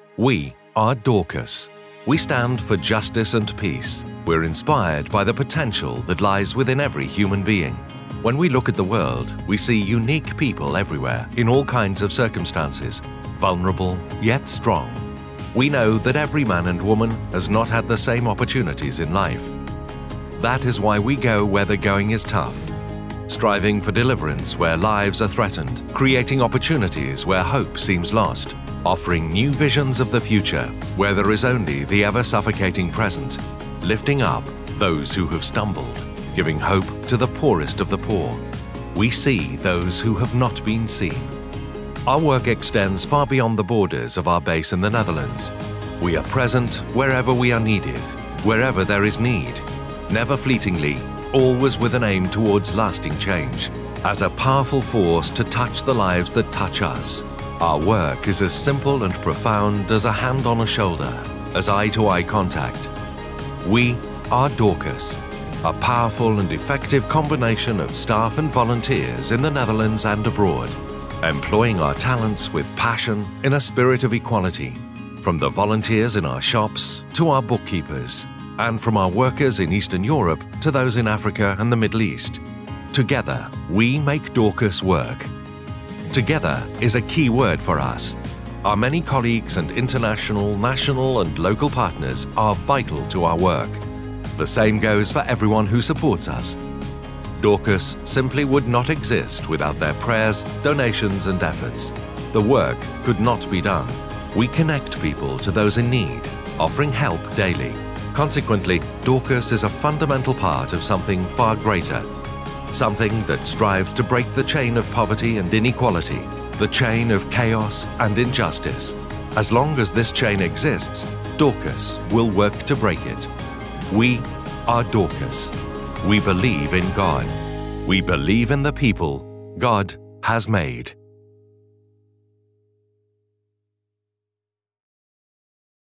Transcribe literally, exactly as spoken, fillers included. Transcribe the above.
We are Dorcas. We stand for justice and peace. We're inspired by the potential that lies within every human being. When we look at the world, we see unique people everywhere, in all kinds of circumstances, vulnerable yet strong. We know that every man and woman has not had the same opportunities in life. That is why we go where the going is tough, striving for deliverance where lives are threatened, creating opportunities where hope seems lost, offering new visions of the future where there is only the ever-suffocating present, lifting up those who have stumbled, giving hope to the poorest of the poor. We see those who have not been seen. Our work extends far beyond the borders of our base in the Netherlands. We are present wherever we are needed, wherever there is need, never fleetingly, always with an aim towards lasting change, as a powerful force to touch the lives that touch us. Our work is as simple and profound as a hand on a shoulder, as eye-to-eye contact. We are Dorcas, a powerful and effective combination of staff and volunteers in the Netherlands and abroad, employing our talents with passion in a spirit of equality, from the volunteers in our shops to our bookkeepers, and from our workers in Eastern Europe to those in Africa and the Middle East. Together, we make Dorcas work. Together is a key word for us. Our many colleagues and international, national and local partners are vital to our work. The same goes for everyone who supports us. Dorcas simply would not exist without their prayers, donations and efforts. The work could not be done. We connect people to those in need, offering help daily. Consequently, Dorcas is a fundamental part of something far greater. Something that strives to break the chain of poverty and inequality, the chain of chaos and injustice. As long as this chain exists, Dorcas will work to break it. We are Dorcas. We believe in God. We believe in the people God has made.